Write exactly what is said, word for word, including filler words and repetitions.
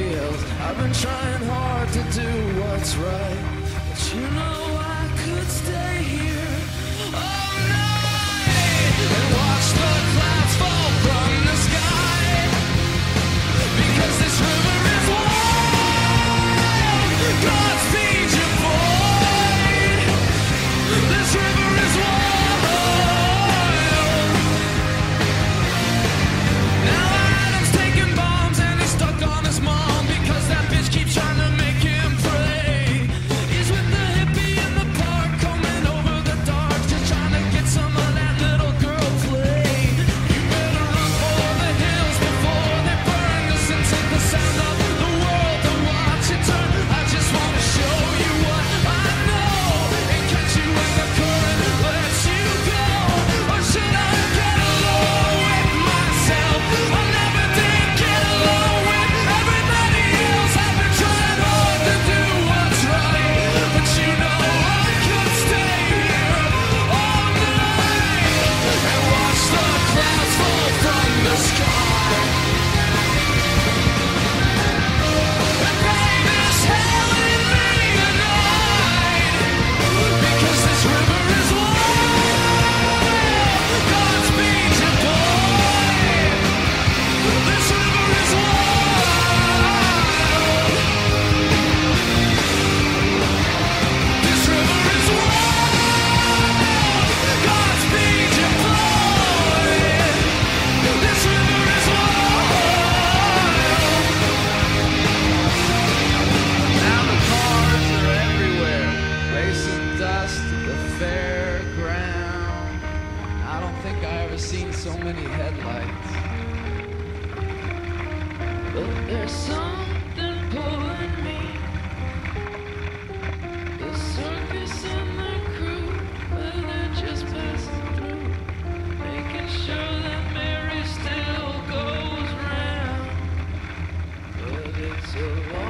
else. I've been trying hard to do what's right, but you know I could stay here all night and watch the clouds fall from the sky, because this river is wild. Godspeed you, boy. This river is wild. Now Adam's taking bombs and he's stuck on his mom because that bitch keeps trying to make him pray. He's with the hippie in the park, combing over the dark, just trying to get some of that little girl play. You better run for the hills before they burn. Listen to the sound of the world and watch it turn. I just want to show you what I know and catch you when the current lets you go. Or should I get along with myself? I never did get along with everybody else. I've been trying hard to do what's right, but you know I could stay here all night and watch the clouds fall from the sky. And rain is hell in me tonight, because this river is wild. Godspeed you, boy. This river is wild. This river is wild. Godspeed you, boy. This river is wild. Now the cars are everywhere, racing dust at the fairground. I don't think I ever seen so many headlights. But there's something pulling me. The circus and the crew, well, they're just passing through, making sure that Mary still goes round. But it's a long